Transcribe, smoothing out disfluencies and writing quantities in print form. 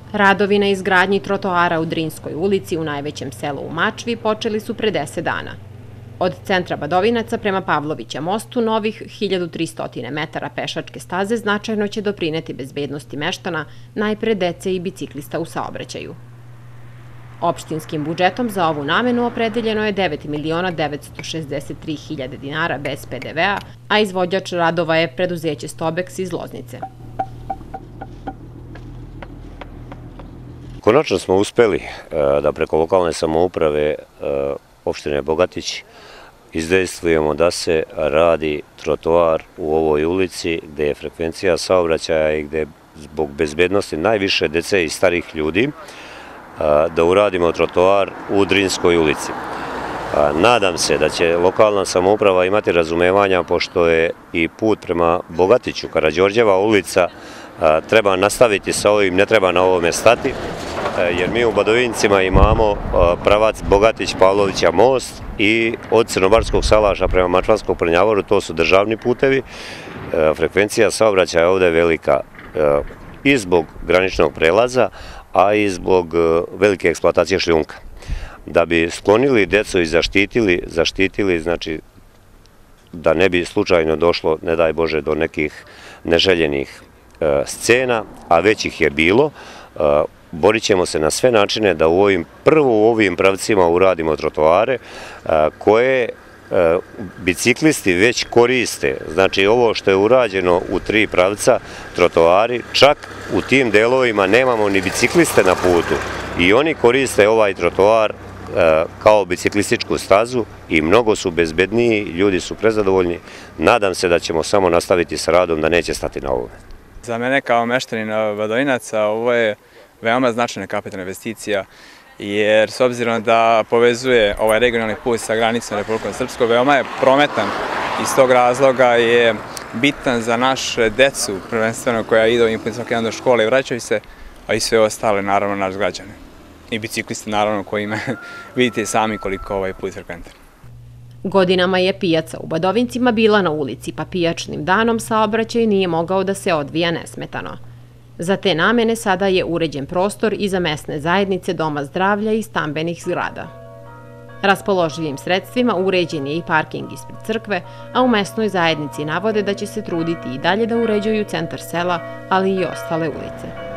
Radovi na izgradnji trotoara u Drinskoj ulici u najvećem selu u Mačvi počeli su pre 10 dana. Od centra Badovinaca prema Pavlovića mostu novih 1300 metara pešačke staze značajno će doprineti bezbednosti meštana, najpre dece i biciklista u saobraćaju. Opštinskim budžetom za ovu namenu opredeljeno je 9.963.000 dinara bez PDV-a, a izvođač radova je preduzeće Stobex iz Loznice. Konačno smo uspeli da preko lokalne samouprave opštine Bogatić izdejstvujemo da se radi trotoar u ovoj ulici gde je frekvencija saobraćaja i gde je zbog bezbednosti najviše dece i starih ljudi, da uradimo trotoar u Drinskoj ulici. Nadam se da će lokalna samouprava imati razumevanja, pošto je i put prema Bogatiću, Karađorđeva ulica, treba nastaviti sa ovim, ne treba na ovome stati, jer mi u Badovincima imamo pravac Bogatić-Pavlovića most i od Crnobarskog salaša prema Mačvanskom Prnjavoru, to su državni putevi. Frekvencija saobraćaja ovde je velika i zbog graničnog prelaza, a i zbog velike eksploatacije šljunka. Da bi sklonili decu i zaštitili, znači da ne bi slučajno došlo, ne daj Bože, do nekih neželjenih scena, a već ih je bilo, borit ćemo se na sve načine da prvo u ovim pravcima uradimo trotoare koje biciklisti već koriste. Znači ovo što je urađeno u 3 pravca trotoari, čak u tim delovima nemamo ni bicikliste na putu i oni koriste ovaj trotoar kao biciklističku stazu i mnogo su bezbedniji, ljudi su prezadovoljni. Nadam se da ćemo samo nastaviti sa radom, da neće stati na ovome. Za mene kao meštanin Badovinaca ovo je veoma značajna kapitalna investicija, jer s obzirom da povezuje ovaj regionalni put sa granicom Republikom Srpskom, veoma je prometan. Iz tog razloga je bitan za naše decu, prvenstveno koja idu ovim putem svaki dan do škole i vraćaju se, a i sve ostale, naravno, naš građane. I biciklisti, naravno, kojima vidite sami koliko ovaj put frekventan. Godinama je pijaca u Badovincima bila na ulici, pa pijačnim danom saobraćaj nije mogao da se odvija nesmetano. Za te namene sada je uređen prostor i za mesne zajednice, doma zdravlja i stambenih zgrada. Raspoloživim sredstvima uređen je i parking ispred crkve, a u mesnoj zajednici navode da će se truditi i dalje da uređuju centar sela, ali i ostale ulice.